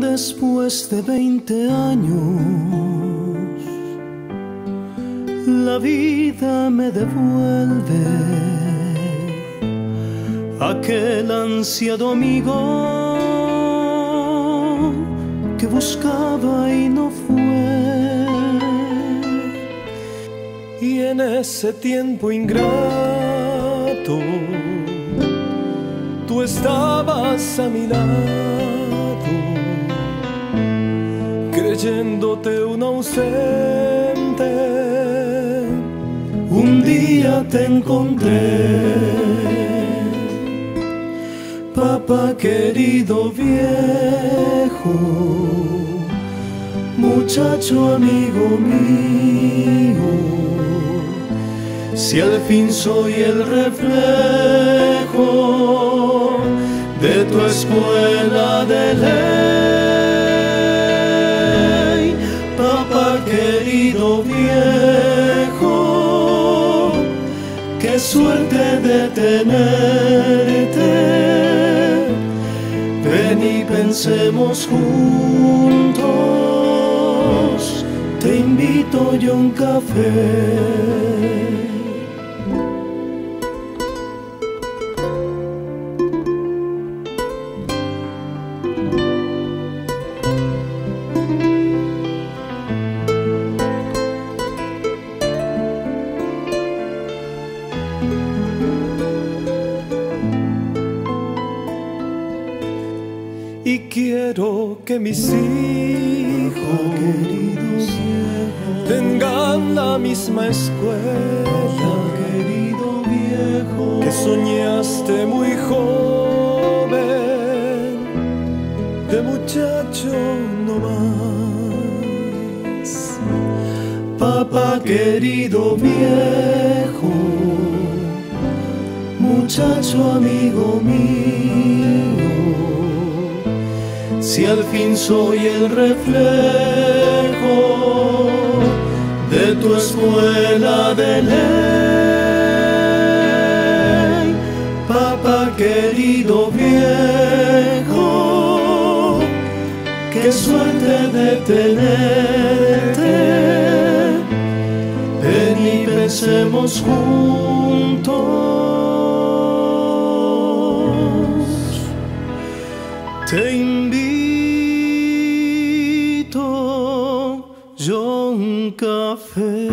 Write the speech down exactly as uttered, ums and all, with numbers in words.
Después de veinte años, la vida me devuelve aquel ansiado amigo que buscaba y no fue. Y en ese tiempo ingrato, tú estabas a mi lado, creyéndote un ausente. Un día te encontré, papá querido viejo, muchacho amigo mío. Si al fin soy el reflejo de tu escuela de ley, papá querido viejo, qué suerte de tenerte. Ven y pensemos juntos, te invito yo a un café. Y quiero que mis hijos tengan la misma escuela, querido viejo, que soñaste muy joven, de muchacho no más. Papá querido viejo, muchacho amigo mío, si al fin soy el reflejo de tu escuela de ley, papá querido viejo, qué suerte de tenerte. Ven y pensemos juntos, te invito yo un café.